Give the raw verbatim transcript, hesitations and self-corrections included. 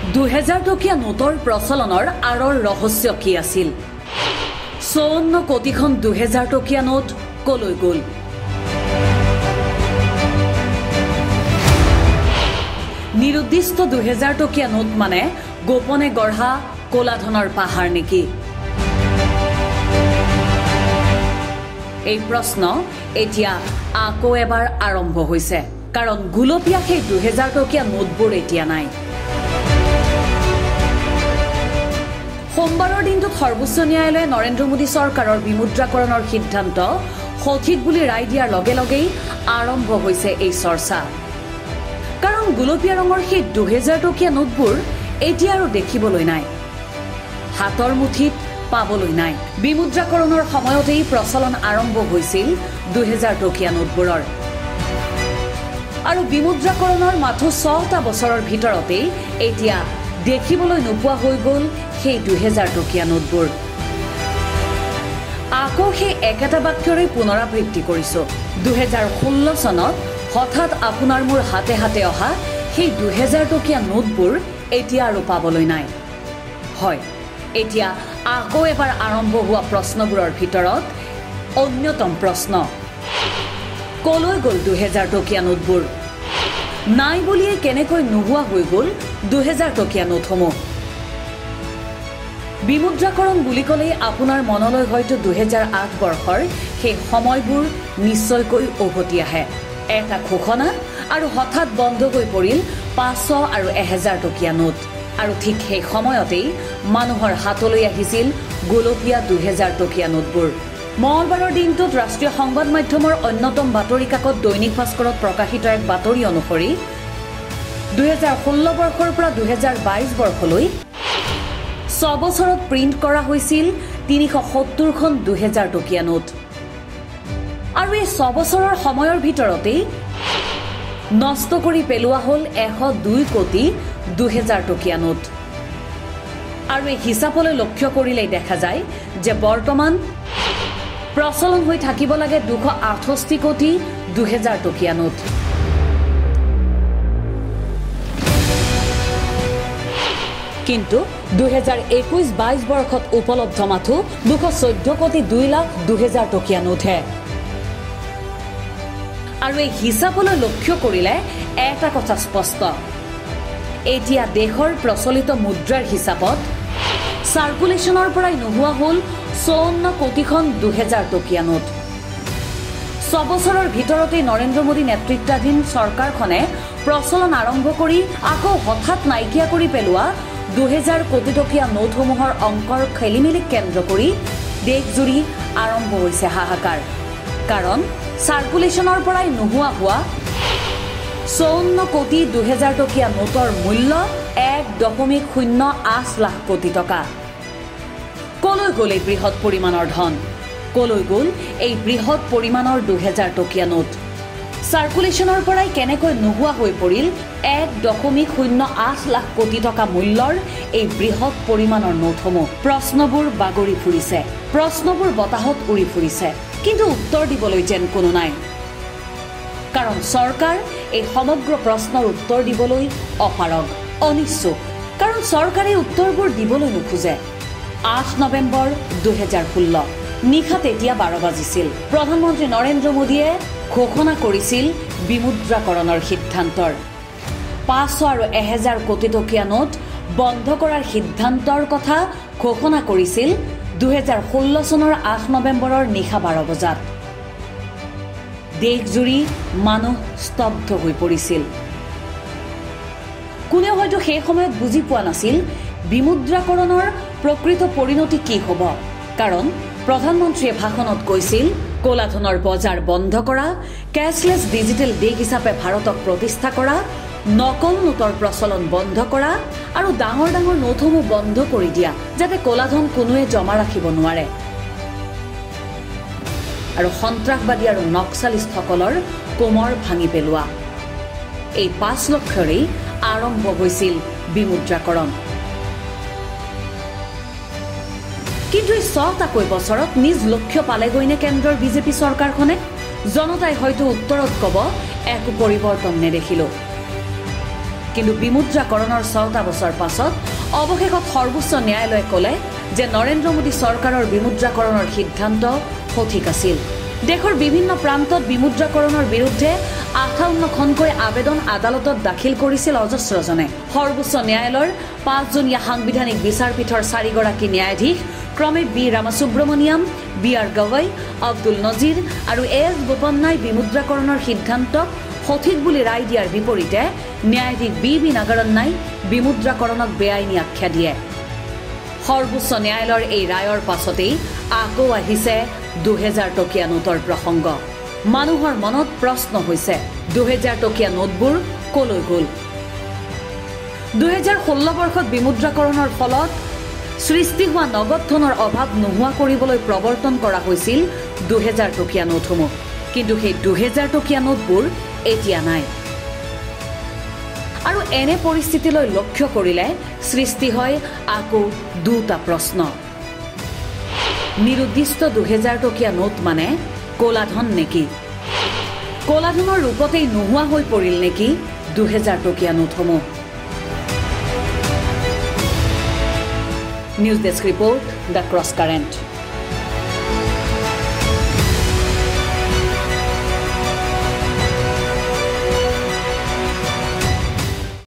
দুহেজাৰ টকীয়া নোটৰ প্ৰচলনৰ আঁৰৰ ৰহস্য কি আছিল? চৌৱন্ন কোটিখন দুহেজাৰ টকীয়া নোট কলৈ গ'ল? নিৰুদ্দিষ্ট দুহেজাৰ টকীয়া নোট মানে গোপনে গঢ়া ক'লা ধনৰ পাহাৰ নেকি? এই প্ৰশ্ন এতিয়া আকৌ এবাৰ আৰম্ভ হৈছে, কাৰণ গুলপীয়া সেই দুহেজাৰ টকীয়া নোটবোৰ এতিয়া নাই। সোমবাৰৰ দিনটোত সৰ্বোচ্চ ন্যায়ালয়ে নৰেন্দ্ৰ মোদী চৰকাৰৰ বিমুদ্ৰাকৰণৰ সিদ্ধান্ত সঠিক বুলি ৰায় দিয়াৰ লগে লগেই আৰম্ভ হৈছে এই চৰ্চা। কাৰণ গুলপীয়া ৰঙৰ সেই দুহেজাৰ টকীয়া নোটবোৰ এতিয়া আৰু দেখিবলৈ নাই, হাতৰ মুঠিত পাবলৈ নাই। বিমুদ্ৰাকৰণৰ সময়তেই প্ৰচলন আৰম্ভ হৈছিল দুহেজাৰ টকীয়া নোটবোৰৰ। আৰু বিমুদ্ৰাকৰণৰ মাথো ছটা বছৰৰ ভিতৰতেই এতিয়া দেখিবলৈ নোপোৱা হৈ গ'ল সেই দুহেজাৰ টকীয়া নোটবোৰ। আকৌ সেই একেটা বাক্যৰে পুনৰাবৃত্তি কৰিছো। দুহেজাৰ ষোল্ল চনত হঠাৎ আপোনাৰ মোৰ হাতে হাতে অহা সেই দুহেজাৰ টকীয়া নোটবোৰ এতিয়া আৰু পাবলৈ নাই। হয়, এতিয়া আকৌ এবাৰ আৰম্ভ হোৱা প্ৰশ্নবোৰৰ ভিতৰত অন্যতম প্ৰশ্ন, কলৈ গ'ল দুহেজাৰ টকীয়া নোটবোৰ? নাই বুলিয়ে কেনেকৈ নোহোৱা হৈ গ'ল দুহেজাৰ টকীয়া নোটসমূহ? বিমুদ্ৰাকৰণ বুলি ক'লেই আপোনাৰ মনলৈ হয়তো দুহেজাৰ আঠ বৰ্ষৰ সেই সময়বোৰ নিশ্চয়কৈ উভতি আহে। এটা ঘোষণা আৰু হঠাৎ বন্ধ হৈ পৰিল পাঁচশ আৰু এহেজাৰ টকীয়া নোট। আৰু ঠিক সেই সময়তেই মানুহৰ হাতলৈ আহিছিল গোলপীয়া দুহেজাৰ টকীয়া নোটবোৰ। মঙলবাৰৰ দিনটোত ৰাষ্ট্ৰীয় সংবাদ মাধ্যমৰ অন্যতম বাতৰি কাকত দৈনিক ভাস্কৰত প্ৰকাশিত এক বাতৰি অনুসৰি দুহেজাৰ ষোল্ল বৰ্ষৰ পৰা দুহেজাৰ বাইশ বৰ্ষলৈ ছবছৰত প্ৰিণ্ট কৰা হৈছিল তিনিশ সত্তৰখন দুহেজাৰ টকীয়া নোট। আৰু এই ছবছৰৰ সময়ৰ ভিতৰতেই নষ্ট কৰি পেলোৱা হ'ল এশ দুই কোটি দুহেজাৰ টকীয়া নোট। আৰু এই হিচাপলৈ লক্ষ্য কৰিলেই দেখা যায় যে বৰ্তমান প্ৰচলন হৈ থাকিব লাগে দুশ আঠষষ্ঠি কোটি দুহেজাৰ টকীয়া নোট। কিন্তু দুহেজাৰ একৈশ বাইশ বৰ্ষত উপলব্ধ মাথো দুশ চৈধ্য কোটি দুই লাখ দুহেজাৰ টকীয়া নোটহে। আৰু এই হিচাপলৈ লক্ষ্য কৰিলে এটা কথা স্পষ্ট, এতিয়া দেশৰ প্ৰচলিত মুদ্ৰাৰ হিচাপত চাৰ্কুলেশ্যনৰ পৰাই নোহোৱা হ'ল চৌৱন্ন কোটিখন দুহেজাৰ টকীয়া নোট। ছবছৰৰ ভিতৰতেই নৰেন্দ্ৰ মোদী নেতৃত্বাধীন চৰকাৰখনে প্ৰচলন আৰম্ভ কৰি আকৌ হঠাৎ নাইকিয়া কৰি পেলোৱা দুহেজাৰ কোটি টকীয়া নোটসমূহৰ অংকৰ খেলিমেলিক কেন্দ্ৰ কৰি দেশজুৰি আৰম্ভ হৈছে হাহাকাৰ। কাৰণ চাৰ্কুলেশ্যনৰ পৰাই নোহোৱা হোৱা চৌৱন্ন কোটি দুহেজাৰ টকীয়া নোটৰ মূল্য এক দশমিক শূন্য আঠ লাখ কোটি টকা। কলৈ গ'ল এই বৃহৎ পৰিমাণৰ ধন? কলৈ গ'ল এই বৃহৎ পৰিমাণৰ দুহেজাৰ টকীয়া নোট? চাৰ্কুলেশ্যনৰ পৰাই কেনেকৈ নোহোৱা হৈ পৰিল এক দশমিক শূন্য আঠ লাখ কোটি টকা মূল্যৰ এই বৃহৎ পৰিমাণৰ নোটসমূহ? প্ৰশ্নবোৰ বাগৰি ফুৰিছে, প্ৰশ্নবোৰ বতাহত উৰি ফুৰিছে, কিন্তু উত্তৰ দিবলৈ যেন কোনো নাই। কাৰণ চৰকাৰ এই সমগ্ৰ প্ৰশ্নৰ উত্তৰ দিবলৈ অপাৰগ, অনিচ্ছুক। কাৰণ চৰকাৰে উত্তৰবোৰ দিবলৈ নোখোজে। আঠ নৱেম্বৰ দুহেজাৰ ষোল্ল নিশা তেতিয়া বাৰ বাজিছিল। প্ৰধানমন্ত্ৰী নৰেন্দ্ৰ মোদীয়ে ঘোষণা কৰিছিল বিমুদ্ৰাকৰণৰ সিদ্ধান্তৰ। পাঁচশ আৰু এহেজাৰ কোটি টকীয়া নোট বন্ধ কৰাৰ সিদ্ধান্তৰ কথা ঘোষণা কৰিছিল দুহেজাৰ ষোল্ল চনৰ আঠ নৱেম্বৰৰ নিশা বাৰ বজাত। দেশজুৰি মানুহ স্তব্ধ হৈ পৰিছিল। কোনেও হয়তো সেই সময়ত বুজি পোৱা নাছিল বিমুদ্ৰাকৰণৰ প্ৰকৃত পৰিণতি কি হ'ব। কাৰণ প্ৰধানমন্ত্ৰীয়ে ভাষণত কৈছিল ক'লা ধনৰ বজাৰ বন্ধ কৰা, কেছলেছ ডিজিটেল দেশ হিচাপে ভাৰতক প্ৰতিষ্ঠা কৰা, নকল নোটৰ প্ৰচলন বন্ধ কৰা আৰু ডাঙৰ ডাঙৰ নোটসমূহ বন্ধ কৰি দিয়া, যাতে ক'লা ধন কোনোৱে জমা ৰাখিব নোৱাৰে। আৰু সন্ত্ৰাসবাদী আৰু নক্সালিষ্টসকলৰ কোমৰ ভাঙি পেলোৱা। এই পাঁচ লক্ষৰেই আৰম্ভ হৈছিল বিমুদ্ৰাকৰণ। কিন্তু এই ছটাকৈ বছৰত নিজ লক্ষ্য পালেগৈনে কেন্দ্ৰৰ বিজেপি চৰকাৰখনে? জনতাই হয়তো উত্তৰত ক'ব একো পৰিৱৰ্তন নেদেখিলো। কিন্তু বিমুদ্ৰাকৰণৰ ছটা বছৰ পাছত অৱশেষত সৰ্বোচ্চ ন্যায়ালয়ে ক'লে যে নৰেন্দ্ৰ মোদী চৰকাৰৰ বিমুদ্ৰাকৰণৰ সিদ্ধান্ত সঠিক আছিল। দেশৰ বিভিন্ন প্ৰান্তত বিমুদ্ৰাকৰণৰ বিৰুদ্ধে আঠাৱন্নখনকৈ আবেদন আদালতত দাখিল কৰিছিল অজস্ৰজনে। সৰ্বোচ্চ ন্যায়ালয়ৰ পাঁচজনীয়া সাংবিধানিক বিচাৰপীঠৰ চাৰিগৰাকী ন্যায়াধীশ ক্ৰমে B Ramasubramanian, B R Gavai, Abdul Nazeer আৰু এ এছ বোপান্নাই বিমুদ্ৰাকৰণৰ সিদ্ধান্তক সঠিক বুলি ৰায় দিয়াৰ বিপৰীতে ন্যায়াধীশ বি বি নাগাৰন্নাই বিমুদ্ৰাকৰণক বেআইনী আখ্যা দিয়ে। সৰ্বোচ্চ ন্যায়ালয়ৰ এই ৰায়ৰ পাছতেই আকৌ আহিছে দুহেজাৰ টকীয়া নোটৰ প্ৰসংগ। মানুহৰ মনত প্ৰশ্ন হৈছে, দুহেজাৰ টকীয়া নোটবোৰ কলৈ গ'ল? দুহেজাৰ ষোল্ল বৰ্ষত বিমুদ্ৰাকৰণৰ ফলত সৃষ্টি হোৱা নগদ ধনৰ অভাৱ নোহোৱা কৰিবলৈ প্ৰৱৰ্তন কৰা হৈছিল দুহেজাৰ টকীয়া নোটসমূহ। কিন্তু সেই দুহেজাৰ টকীয়া নোটবোৰ এতিয়া নাই। আৰু এনে পৰিস্থিতিলৈ লক্ষ্য কৰিলে সৃষ্টি হয় আকৌ দুটা প্ৰশ্ন। নিৰুদ্দিষ্ট দুহেজাৰ টকীয়া নোট মানে ক'লাধন নেকি? ক'লাধনৰ ৰূপতেই নোহোৱা হৈ পৰিল নেকি দুহেজাৰ টকীয়া নোটসমূহ? News desk report, the cross current.